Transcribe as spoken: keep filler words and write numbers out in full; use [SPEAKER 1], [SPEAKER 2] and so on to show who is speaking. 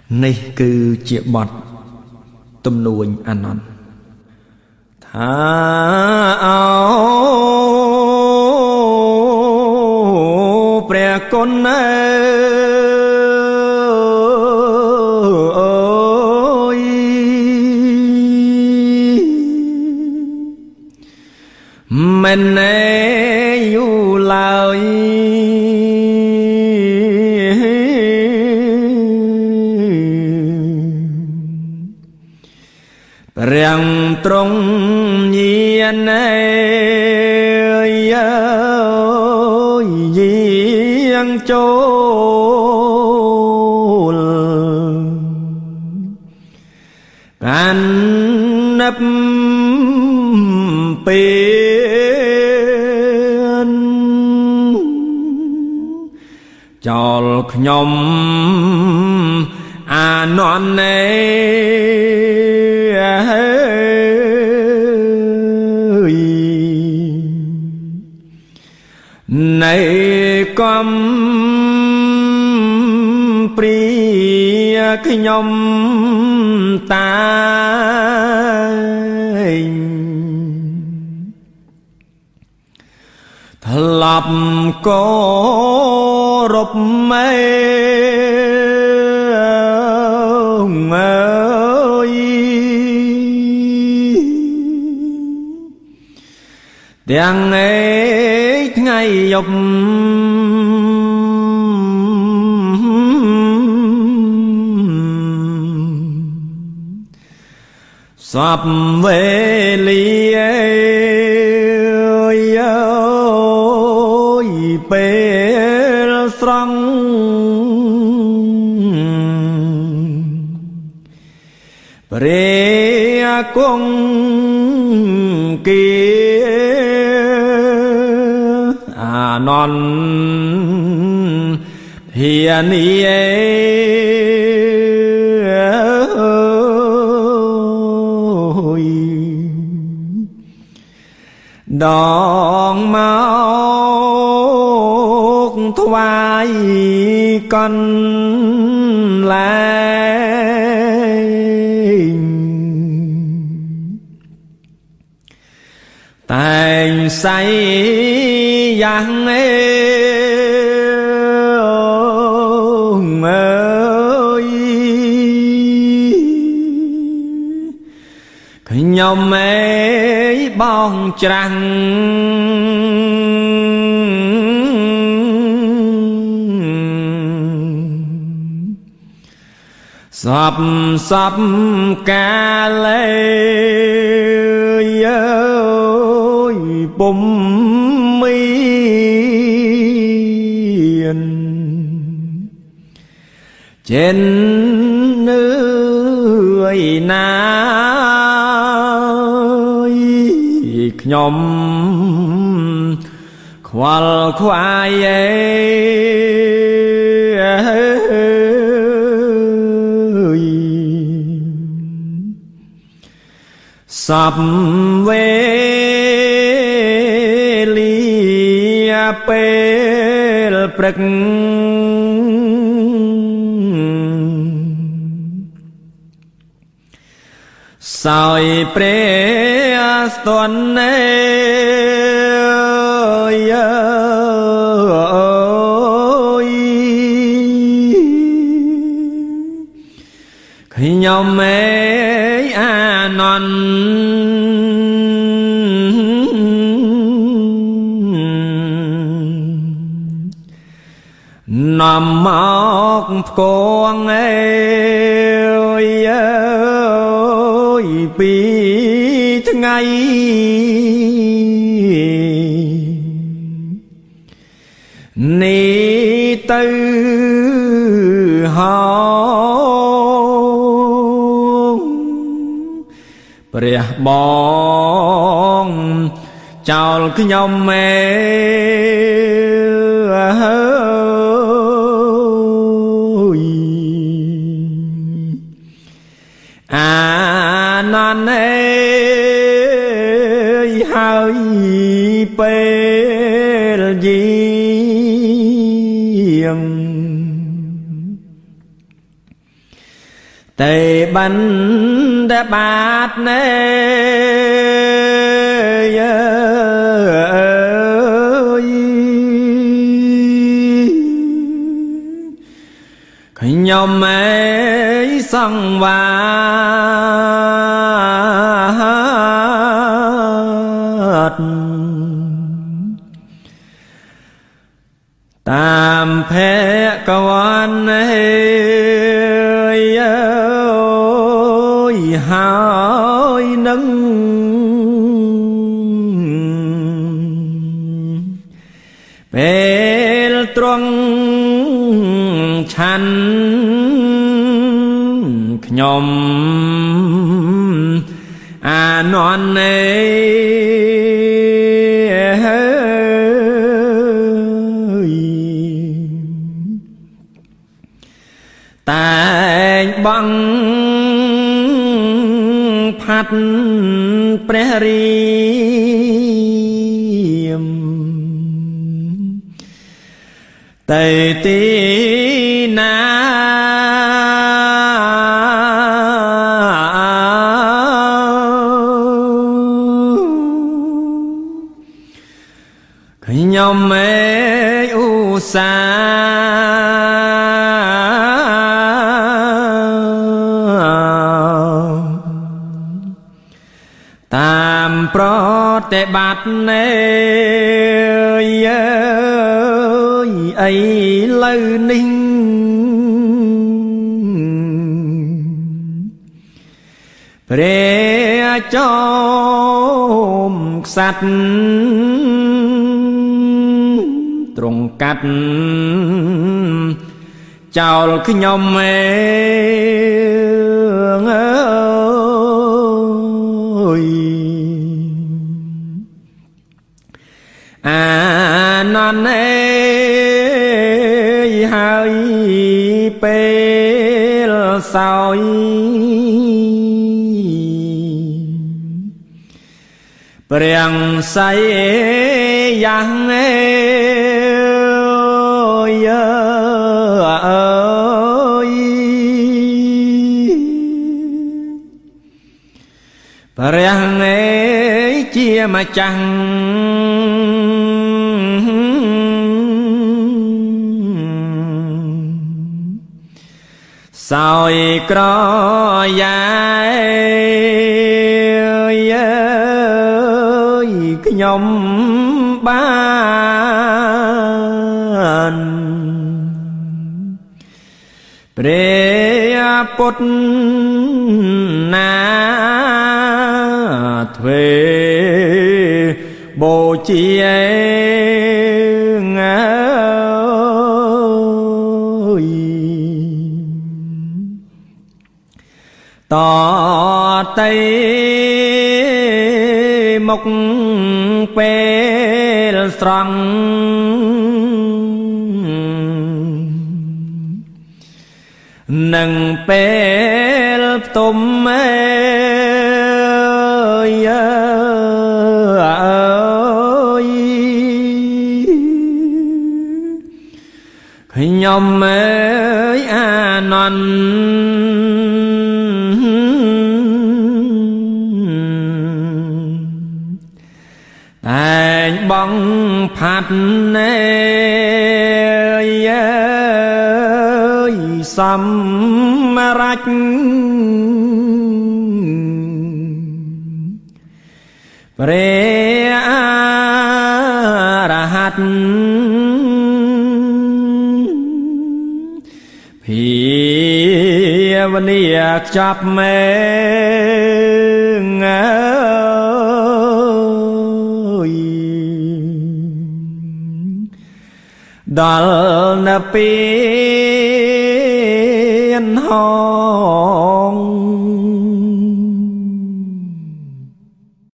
[SPEAKER 1] នេះគឺជាបទទំនួញអានន្តថាអោព្រះគុណអើយមិនណែយូរឡើយរាំងត្រង់ញាណឯយាងចូលកាន់នឹបពេលចោលខ្ញុំអានន្តឯនៃកំព្រាខ្ញុំតាយធ្លាប់គោរពមេអើយទាំងឯថ្ងៃយប់សពវេលាពេលស្រង់ព្រះគង់គីអានន្តធានីដងមកថ្វាយកន្លែងតែងសៃយ៉ាងអើយខ្ញុំអើយបងច្រាំងសពសពកាលេអើយពុំមានចេននឿយណាខ្ញុំខ្វល់ខ្វាយសពវេលាពេលព្រឹកសោយព្រះស្ទន់ណែខ្ញុំមេអានន្តនាំមកផ្គងអើយពីថ្ងៃនេះទៅហើយព្រះបងចោលខ្ញុំមេអានន្តឯហើយពេលយីង tề bắn đã bát nê khởi nhom ấy sang vát tam phé quan ơi ơi hỏi nâng bê trông chăn nhom à non ấy tại băng phát pre riêng tây tí na khởi nhom mê u sa tam pro tệ bát nê ấy lâu ninh pre chom sạch trùng cắt chào khi nhom mê à non ê hai bê sao Priang say yang ơi ơi Priang ấy chia mà chẳng sao có dài cái nhóm ban pre pot na thuê bộ chi tỏ tây mộc pe strong nâng pe tôm ơi ơi khi nhom ơi à non anh bóng phát ơi ơi xăm rách pre rahat phi vaniak chap me dal na pin ho